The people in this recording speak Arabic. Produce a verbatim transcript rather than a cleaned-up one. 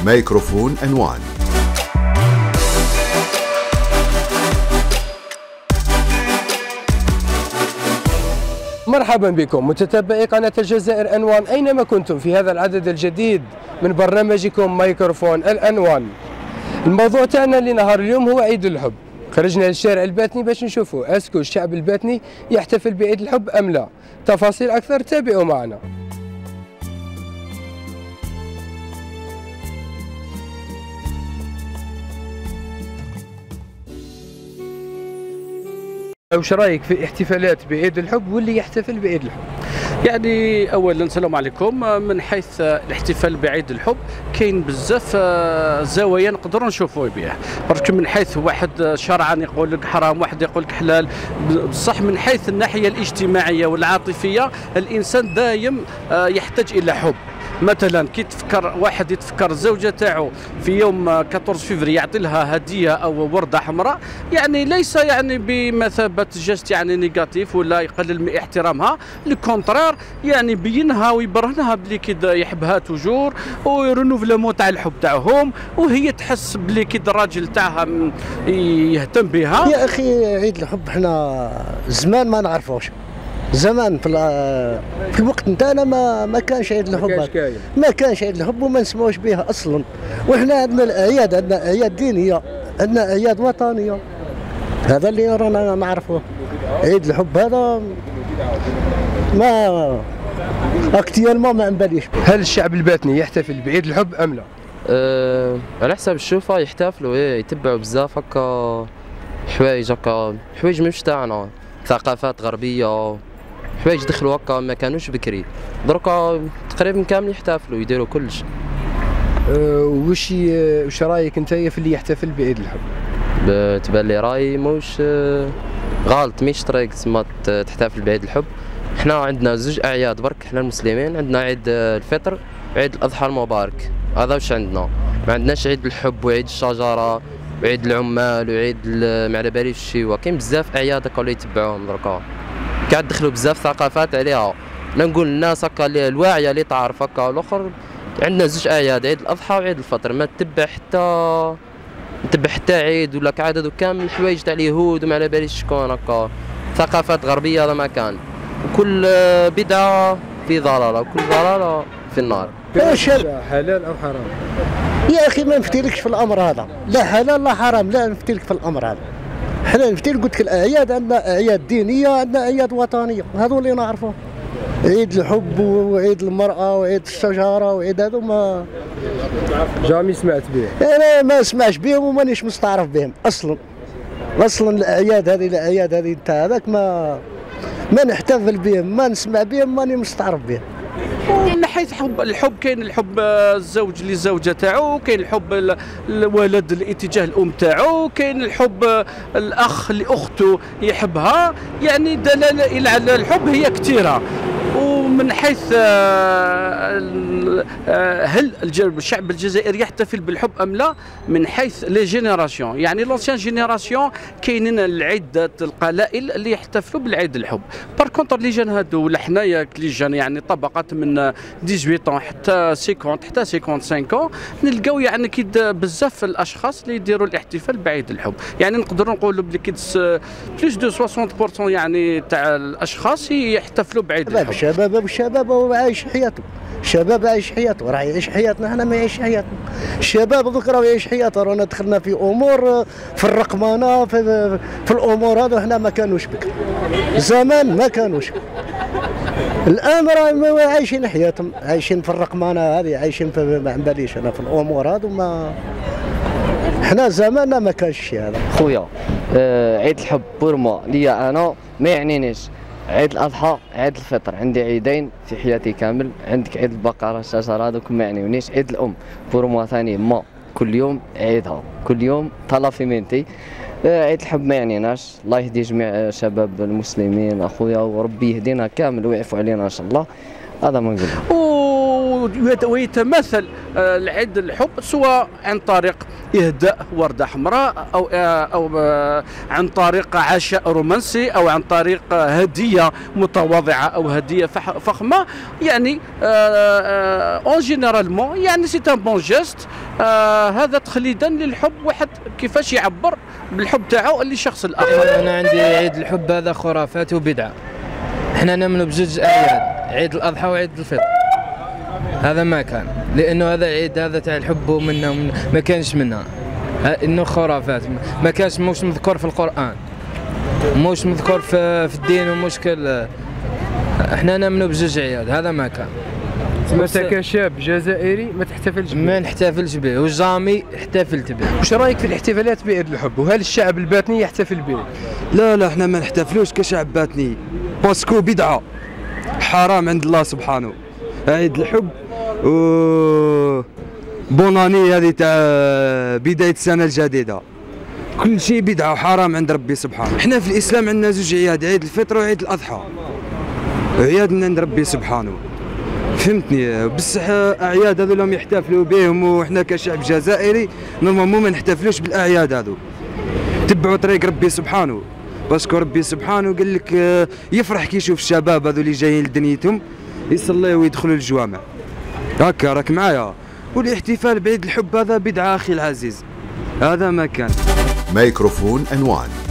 ميكروفون عنوان. مرحبا بكم متتبعي قناة الجزائر عنوان أينما كنتم في هذا العدد الجديد من برنامجكم ميكروفون العنوان. الموضوع تاعنا لنهار اليوم هو عيد الحب. خرجنا للشارع الباتني باش نشوفوا اسكو الشعب الباتني يحتفل بعيد الحب أم لا. تفاصيل أكثر تابعوا معنا. وش رايك في احتفالات بعيد الحب واللي يحتفل بعيد الحب؟ يعني اولا السلام عليكم. من حيث الاحتفال بعيد الحب كاين بزاف زوايا نقدروا نشوفوا بها، برك من حيث واحد شرعا يقول لك حرام، واحد يقول لك حلال، بصح من حيث الناحيه الاجتماعيه والعاطفيه الانسان دايم يحتاج الى حب. مثلا كي تفكر واحد يتفكر الزوجه تاعو في يوم أربعة عشر فبراير يعطي لها هديه او ورده حمراء، يعني ليس يعني بمثابه جست يعني نيجاتيف ولا يقلل من احترامها، للكونترير يعني بينها ويبرهنها بلي كده يحبها توجور ويرنوفلمون تاع الحب تاعهم، وهي تحس بلي كده الراجل تاعها يهتم بها. يا اخي عيد الحب احنا زمان ما نعرفوش، زمان في في الوقت نتاعنا ما ما كانش عيد الحب، ما كانش ما كانش عيد الحب وما نسمعوش بها اصلا. وحنا عندنا الاعياد، عندنا اعياد دينيه، عندنا اعياد وطنيه، هذا اللي رانا نعرفوه. عيد الحب هذا ما اكتيالمون ما نباليش. هل الشعب الباتني يحتفل بعيد الحب ام لا؟ أه على حسب الشوفه يحتفلوا، ايه يتبعوا بزاف هكا حوايج، هكا حوايج مش تاعنا، ثقافات غربيه، حوايج دخلوا هكا ما كانوش بكري، دركا تقريبا كامل يحتفلوا يديروا كلش. أه وش وش رايك انت في اللي يحتفل بعيد الحب؟ تبان لي رايي موش غلط، مش طريق تسمى تحتفل بعيد الحب. احنا عندنا زوج اعياد برك، احنا المسلمين عندنا عيد الفطر وعيد الاضحى المبارك، هذا واش عندنا. ما عندناش عيد الحب وعيد الشجره وعيد العمال وعيد ما على باليش الشيوه، كاين بزاف اعياد هكا اللي يتبعوهم دركا، قاعد دخلوا بزاف ثقافات عليها. لا نقول الناس هكا اللي الواعيه اللي تعرف هكا، الاخر عندنا زوج اعياد، عيد الاضحى وعيد الفطر، ما تتبع حتى نتبع حتى عيد ولا كعدد وكامل الحوايج تاع اليهود وما على باليش شكون هكا، ثقافات غربيه هذا ما كان. وكل بدعه في ضلاله وكل ضلاله في النار. حلال او حرام؟ يا اخي ما نفتيلكش في الامر هذا، لا حلال لا حرام، لا نفتيلك في الامر هذا. حنا نفتيلك قلت لك الاعياد، عندنا اعياد دينيه، عندنا اعياد وطنيه، هذو اللي نعرفوه. عيد الحب وعيد المراه وعيد الشجره وعيد هذو ما جامي سمعت بهم. انا ما سمعش بهم ومانيش مستعرف بهم اصلا. اصلا الاعياد هذه الاعياد هذه نتاع هذاك ما ما نحتفل بهم، ما نسمع بهم، ماني مستعرف بهم. من حيث حب الحب كاين الحب الزوج للزوجه تاعو، كاين الحب الولد لاتجاه الام تاعو، كاين الحب الاخ لاخته يحبها، يعني دلاله على الحب هي كثيره. ومن حيث هل الشعب الجزائري يحتفل بالحب ام لا، من حيث لي جينيراسيون، يعني لونسيان جينيراسيون كاينين العده القلائل اللي يحتفلوا بالعيد الحب. بار كونتر لي جان هادو ولا حنايا لي جان يعني طبقات من ثمانية عشر حتى خمسين حتى خمسة وخمسين نلقاو يعني كيد بزاف الاشخاص اللي يديروا الاحتفال بعيد الحب، يعني نقدروا نقولوا بلي كيد بلوس دو ستين بالمئة يعني تاع الاشخاص يحتفلوا بعيد الحب. الشباب والشباب هو عايش حياته، الشباب عايش حياته، راه يعيش حياتنا، احنا ما يعيش حياتنا. الشباب ذكر يعيش حياته، رانا دخلنا في امور في الرقمنه في, في الامور هذو، احنا ما كانوش بك زمان، ما كانوش. الان راهم عايشين حياتهم، عايشين في الرقمنه هذه، عايشين في ما باليش انا في الامور هذو. ما احنا زماننا ما كانش هذا. خويا آه عيد الحب بور موا ليا انا ما يعنينيش. عيد الاضحى عيد الفطر، عندي عيدين في حياتي كامل، عندك عيد البقره الشجره هذوك ما يعنيونيش. عيد الام بور موا ثاني ما كل يوم عيدها، كل يوم طلا في مينتي. عيد الحب ما يعنيناش. الله يهدي جميع شباب المسلمين اخويا، وربي يهدينا كامل ويعفو علينا ان شاء الله. هذا ما نقول. ويتمثل العيد الحب سواء عن طريق إهداء وردة حمراء أو أو عن طريق عشاء رومانسي أو عن طريق هدية متواضعة أو هدية فخمة، يعني اون جينيرالمون يعني سي ان بون جيست آه هذا تخليدا للحب، واحد كيفاش يعبر بالحب تاعو للشخص الاخر. انا عندي عيد الحب هذا خرافات وبدعه. احنا نؤمنوا بزوج اعياد، عيد الاضحى وعيد الفطر. هذا ما كان، لانه هذا عيد هذا تاع الحب ومنه ومن ما كانش منها، انه خرافات ما كانش، موش مذكور في القران، موش مذكور في, في الدين، ومشكل. احنا نؤمنوا بزوج اعياد، هذا ما كان. انت كشاب جزائري ما تحتفلش به؟ ما نحتفلش به، وجامي احتفلت به. وش رايك في الاحتفالات بعيد الحب؟ وهل الشعب الباطني يحتفل به؟ لا لا، احنا ما نحتفلوش كشعب باطني، باسكو بدعه حرام عند الله سبحانه. عيد الحب و بوناني هذه تاع بدايه السنه الجديده، كل شيء بدعه وحرام عند ربي سبحانه. احنا في الاسلام عندنا زوج عياد، عيد الفطر وعيد الاضحى، عياد من عند ربي سبحانه، فهمتني؟ بصح اعياد هذو لهم يحتفلوا بهم، وحنا كشعب جزائري نورمالمون ما نحتفلوش بالاعياد هذو. تبعوا طريق ربي سبحانه، باسكو ربي سبحانه قال لك يفرح كي يشوف الشباب هذو اللي جايين لدنيتهم يصليوا ويدخلوا الجوامع. هكا راك معايا؟ والاحتفال بعيد الحب هذا بدعه اخي العزيز، هذا ما كان. ميكروفون عنوان.